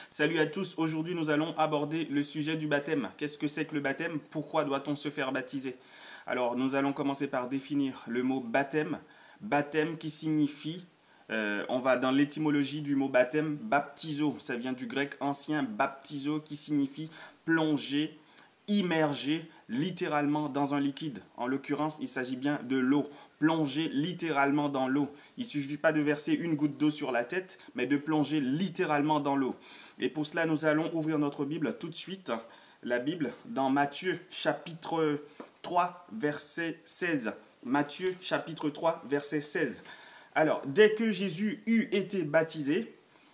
Salut à tous, aujourd'hui nous allons aborder le sujet du baptême. Qu'est-ce que c'est que le baptême? Pourquoi doit-on se faire baptiser? Alors nous allons commencer par définir le mot baptême. Baptême qui signifie, on va dans l'étymologie du mot baptême, baptizo. Ça vient du grec ancien baptizo qui signifie plonger, immerger littéralement dans un liquide. En l'occurrence, il s'agit bien de l'eau. Plonger littéralement dans l'eau. Il ne suffit pas de verser une goutte d'eau sur la tête, mais de plonger littéralement dans l'eau. Et pour cela, nous allons ouvrir notre Bible tout de suite. La Bible dans Matthieu chapitre 3, verset 16. Matthieu chapitre 3, verset 16. Alors, dès que Jésus eut été baptisé,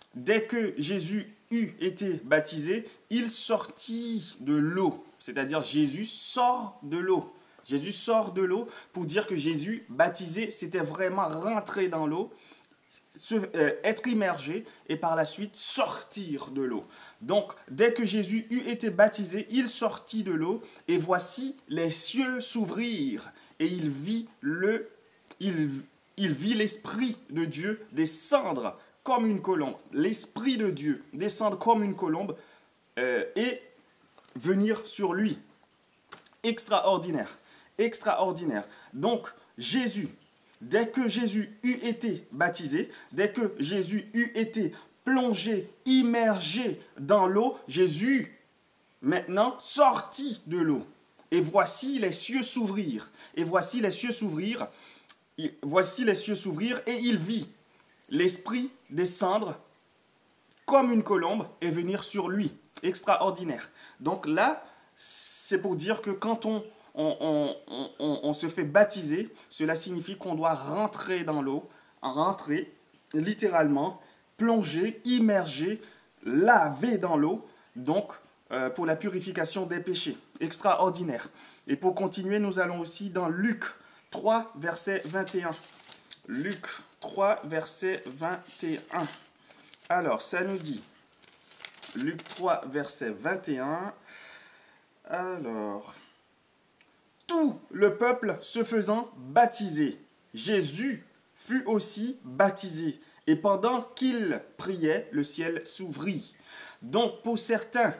il sortit de l'eau. C'est-à-dire Jésus sort de l'eau. Jésus sort de l'eau pour dire que Jésus, baptisé, c'était vraiment rentrer dans l'eau, être immergé et par la suite sortir de l'eau. Donc, dès que Jésus eut été baptisé, il sortit de l'eau et voici les cieux s'ouvrirent et il vit l'Esprit de Dieu descendre comme une colombe. L'Esprit de Dieu descendre comme une colombe et venir sur lui. Extraordinaire. Extraordinaire. Donc, Jésus, dès que Jésus eut été baptisé, dès que Jésus eut été plongé, immergé dans l'eau, Jésus, maintenant, sortit de l'eau. Et voici les cieux s'ouvrir. Et voici les cieux s'ouvrir. Voici les cieux s'ouvrir et il vit l'Esprit descendre comme une colombe et venir sur lui. Extraordinaire. Donc là, c'est pour dire que quand on se fait baptiser, cela signifie qu'on doit rentrer dans l'eau, rentrer littéralement, plonger, immerger, laver dans l'eau, donc pour la purification des péchés. Extraordinaire. Et pour continuer, nous allons aussi dans Luc 3, verset 21. Luc 3, verset 21. Alors, ça nous dit, Luc 3, verset 21, alors, tout le peuple se faisant baptiser, Jésus fut aussi baptisé, et pendant qu'il priait, le ciel s'ouvrit. Donc, pour certains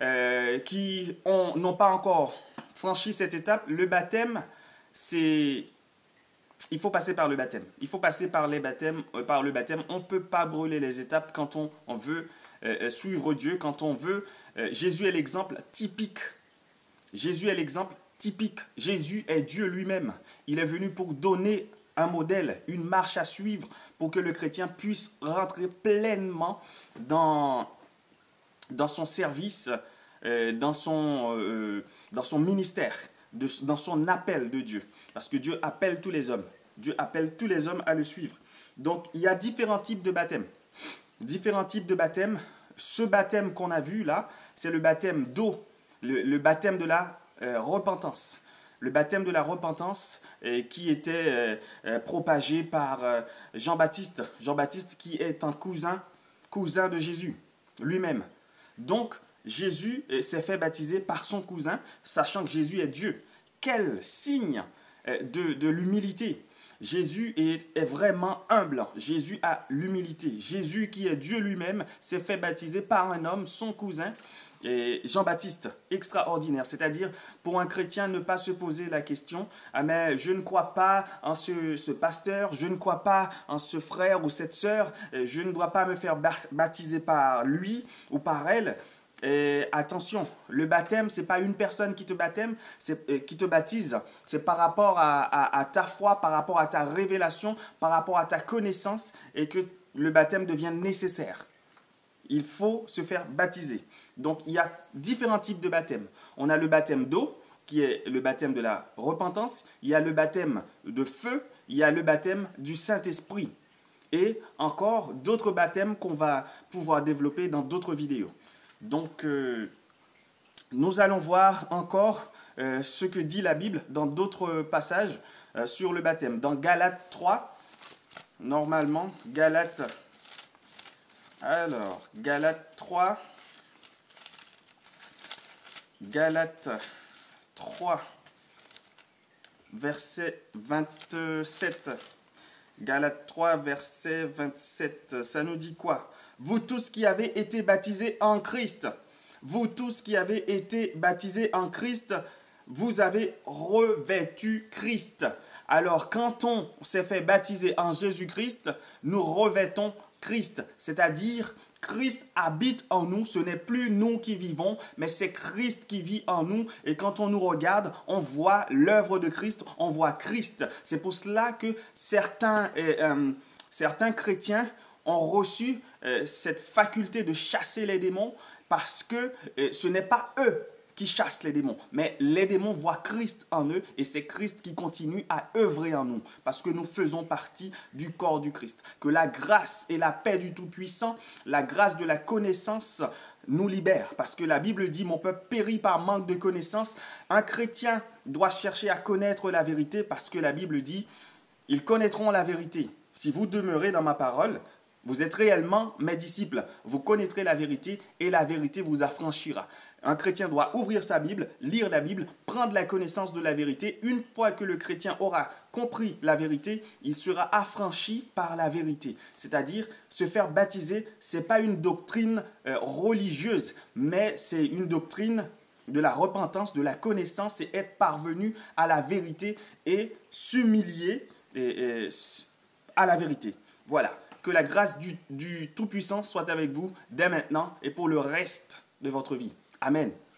qui n'ont pas encore franchi cette étape, le baptême, c'est... Il faut passer par le baptême. Il faut passer par le baptême. On ne peut pas brûler les étapes quand on veut suivre Dieu, quand on veut... Jésus est l'exemple typique. Jésus est l'exemple typique. Jésus est Dieu lui-même. Il est venu pour donner un modèle, une marche à suivre pour que le chrétien puisse rentrer pleinement dans son service, dans son ministère, dans son appel de Dieu. Parce que Dieu appelle tous les hommes. Dieu appelle tous les hommes à le suivre. Donc, il y a différents types de baptêmes. Différents types de baptêmes. Ce baptême qu'on a vu là, c'est le baptême d'eau, le baptême de la repentance. Le baptême de la repentance qui était propagé par Jean-Baptiste. Jean-Baptiste qui est un cousin de Jésus lui-même. Donc, Jésus s'est fait baptiser par son cousin, sachant que Jésus est Dieu. Quel signe de l'humilité! Jésus est vraiment humble. Jésus a l'humilité. Jésus, qui est Dieu lui-même, s'est fait baptiser par un homme, son cousin, Jean-Baptiste. Extraordinaire. C'est-à-dire, pour un chrétien, ne pas se poser la question « Ah, mais je ne crois pas en ce pasteur, je ne crois pas en ce frère ou cette sœur, je ne dois pas me faire baptiser par lui ou par elle. » Et attention, le baptême, ce n'est pas une personne qui te baptise, c'est par rapport à ta foi, par rapport à ta révélation, par rapport à ta connaissance, et que le baptême devient nécessaire. Il faut se faire baptiser. Donc, il y a différents types de baptême. On a le baptême d'eau, qui est le baptême de la repentance. Il y a le baptême de feu, il y a le baptême du Saint-Esprit. Et encore d'autres baptêmes qu'on va pouvoir développer dans d'autres vidéos. Donc, nous allons voir encore ce que dit la Bible dans d'autres passages sur le baptême. Dans Galates 3, normalement, Galates 3, verset 27. Galates 3, verset 27. Ça nous dit quoi? vous tous qui avez été baptisés en Christ. Vous tous qui avez été baptisés en Christ, vous avez revêtu Christ. Alors, quand on s'est fait baptiser en Jésus-Christ, nous revêtons Christ, c'est-à-dire Christ habite en nous, ce n'est plus nous qui vivons, mais c'est Christ qui vit en nous. Et quand on nous regarde, on voit l'œuvre de Christ, on voit Christ. C'est pour cela que certains chrétiens ont reçu cette faculté de chasser les démons parce que ce n'est pas eux qui chassent les démons, mais les démons voient Christ en eux et c'est Christ qui continue à œuvrer en nous parce que nous faisons partie du corps du Christ. Que la grâce et la paix du Tout-Puissant, la grâce de la connaissance nous libère parce que la Bible dit « Mon peuple périt par manque de connaissance ». Un chrétien doit chercher à connaître la vérité parce que la Bible dit « Ils connaîtront la vérité ». Si vous demeurez dans ma parole, vous êtes réellement mes disciples. Vous connaîtrez la vérité et la vérité vous affranchira. Un chrétien doit ouvrir sa Bible, lire la Bible, prendre la connaissance de la vérité. Une fois que le chrétien aura compris la vérité, il sera affranchi par la vérité. C'est-à-dire, se faire baptiser, ce n'est pas une doctrine religieuse, mais c'est une doctrine de la repentance, de la connaissance et être parvenu à la vérité et s'humilier à la vérité. Voilà. Que la grâce du Tout-Puissant soit avec vous dès maintenant et pour le reste de votre vie. Amen.